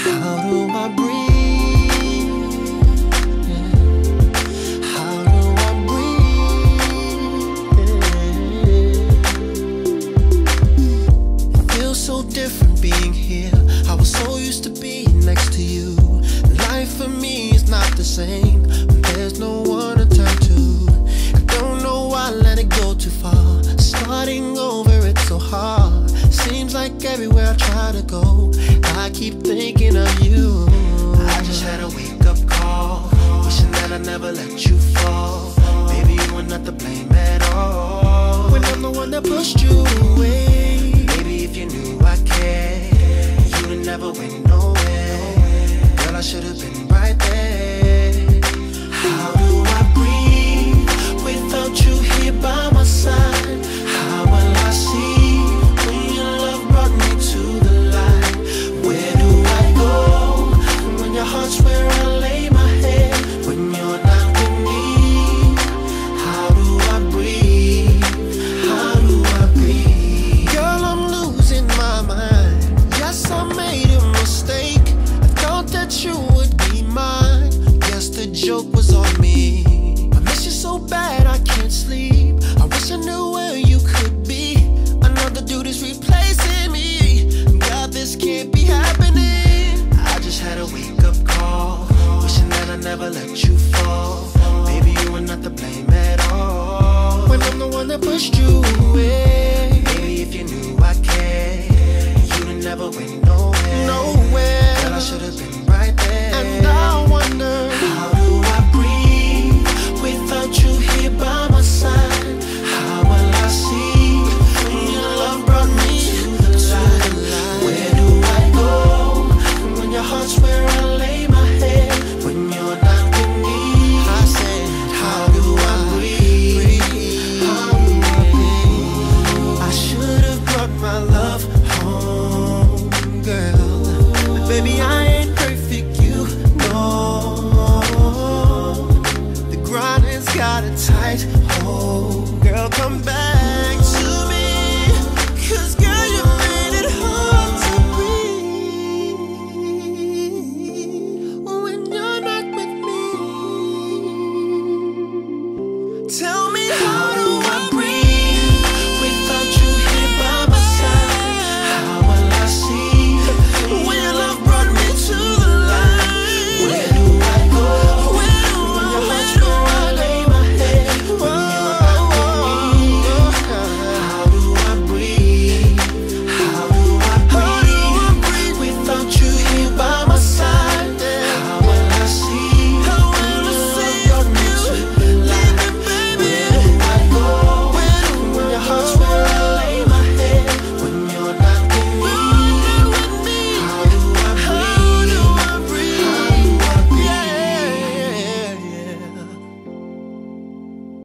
How do I breathe? Yeah. How do I breathe? Yeah. It feels so different being here. I was so used to being next to you. Life for me is not the same when there's no one to turn to. I don't know why I let it go too far. Starting over, it's so hard. Seems like everywhere I try to go, I keep thinking of you. I just had a wake-up call, wishing that I never let you fall. Baby, you were not to blame at all, when I'm the one that pushed you away.